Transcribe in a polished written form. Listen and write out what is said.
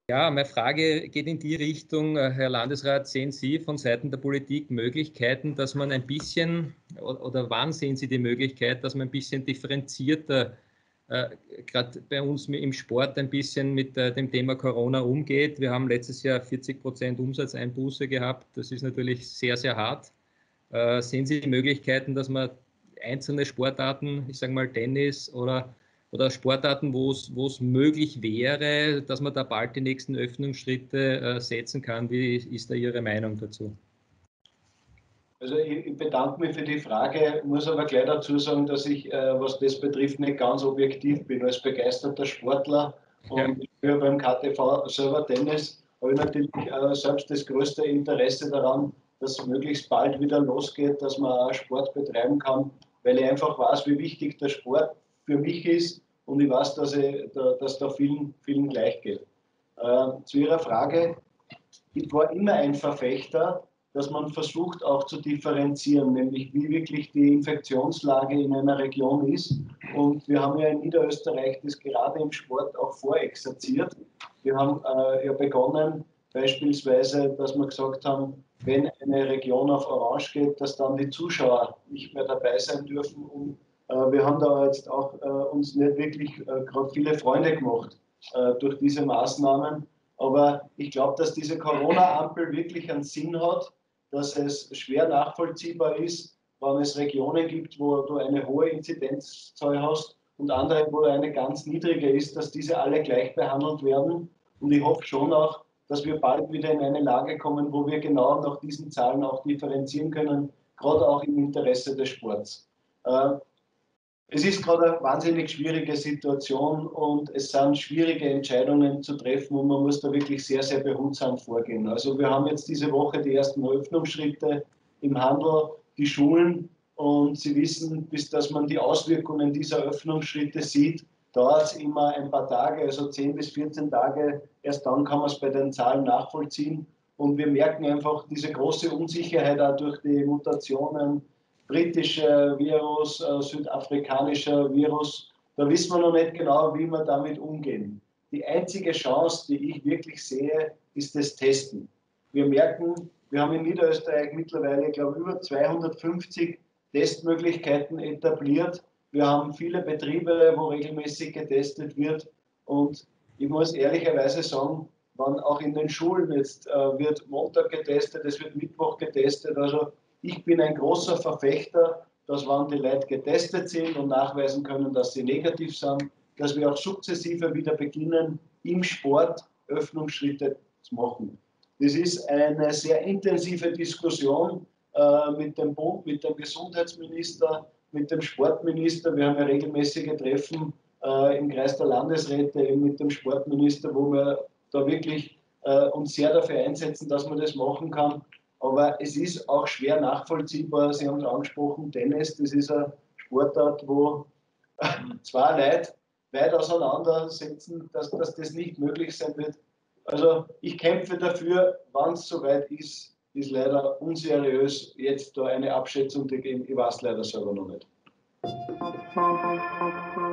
Ja, meine Frage geht in die Richtung, Herr Landesrat, sehen Sie von Seiten der Politik Möglichkeiten, dass man ein bisschen, oder wann sehen Sie die Möglichkeit, dass man ein bisschen differenzierter, gerade bei uns im Sport, ein bisschen mit dem Thema Corona umgeht? Wir haben letztes Jahr 40% Umsatzeinbuße gehabt. Das ist natürlich sehr, sehr hart. Sehen Sie Möglichkeiten, dass man einzelne Sportarten, ich sage mal Tennis oder Sportarten, wo es möglich wäre, dass man da bald die nächsten Öffnungsschritte setzen kann? Wie ist da Ihre Meinung dazu? Also ich bedanke mich für die Frage, muss aber gleich dazu sagen, dass ich, was das betrifft, nicht ganz objektiv bin. Als begeisterter Sportler Ja. und ich spiele beim KTV selber Tennis, habe ich natürlich selbst das größte Interesse daran, dass es möglichst bald wieder losgeht, dass man auch Sport betreiben kann, weil ich einfach weiß, wie wichtig der Sport für mich ist und ich weiß, dass da vielen, vielen gleich geht. Zu Ihrer Frage, ich war immer ein Verfechter, dass man versucht auch zu differenzieren, nämlich wie wirklich die Infektionslage in einer Region ist. Und wir haben ja in Niederösterreich das gerade im Sport auch vorexerziert. Wir haben ja begonnen, beispielsweise, dass wir gesagt haben, wenn eine Region auf Orange geht, dass dann die Zuschauer nicht mehr dabei sein dürfen. Und wir haben da jetzt auch uns nicht wirklich gerade viele Freunde gemacht durch diese Maßnahmen. Aber ich glaube, dass diese Corona-Ampel wirklich einen Sinn hat, dass es schwer nachvollziehbar ist, wenn es Regionen gibt, wo du eine hohe Inzidenzzahl hast und andere, wo eine ganz niedrige ist, dass diese alle gleich behandelt werden. Und ich hoffe schon auch, dass wir bald wieder in eine Lage kommen, wo wir genau nach diesen Zahlen auch differenzieren können, gerade auch im Interesse des Sports. Es ist gerade eine wahnsinnig schwierige Situation und es sind schwierige Entscheidungen zu treffen und man muss da wirklich sehr, sehr behutsam vorgehen. Also wir haben jetzt diese Woche die ersten Öffnungsschritte im Handel, die Schulen und Sie wissen, bis dass man die Auswirkungen dieser Öffnungsschritte sieht, dauert es immer ein paar Tage, also 10 bis 14 Tage. Erst dann kann man es bei den Zahlen nachvollziehen. Und wir merken einfach diese große Unsicherheit auch durch die Mutationen, britischer Virus, südafrikanischer Virus. Da wissen wir noch nicht genau, wie wir damit umgehen. Die einzige Chance, die ich wirklich sehe, ist das Testen. Wir merken, wir haben in Niederösterreich mittlerweile, glaube ich, über 250 Testmöglichkeiten etabliert. Wir haben viele Betriebe, wo regelmäßig getestet wird. Und ich muss ehrlicherweise sagen, wann auch in den Schulen jetzt wird Montag getestet, es wird Mittwoch getestet. Also ich bin ein großer Verfechter, dass wenn die Leute getestet sind und nachweisen können, dass sie negativ sind, dass wir auch sukzessive wieder beginnen, im Sport Öffnungsschritte zu machen. Das ist eine sehr intensive Diskussion mit dem Bund, mit dem Gesundheitsminister, mit dem Sportminister. Wir haben ja regelmäßige Treffen im Kreis der Landesräte eben mit dem Sportminister, wo wir da wirklich uns sehr dafür einsetzen, dass man das machen kann. Aber es ist auch schwer nachvollziehbar. Sie haben es angesprochen, Tennis, das ist eine Sportart, wo zwei Leute weit auseinandersetzen, dass das nicht möglich sein wird. Also ich kämpfe dafür, wann es soweit ist, ist leider unseriös, jetzt da eine Abschätzung zu geben. Ich weiß leider selber noch nicht.